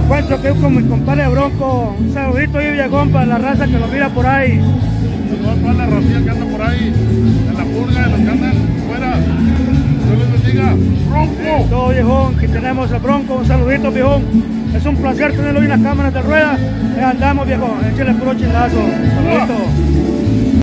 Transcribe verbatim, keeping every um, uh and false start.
encuentro aquí con mi compadre Bronco. Un saludito ahí, viejón, para la raza que lo mira por ahí. Saludos para la racía que anda por ahí, en la purga, de los que andan fuera. Dios les bendiga. ¡Bronco! Todo, viejón, aquí tenemos el Bronco. Un saludito, viejón. Es un placer tenerlo hoy en las cámaras de rueda. Ahí andamos, viejón. Échale puro chingazo. Saludito.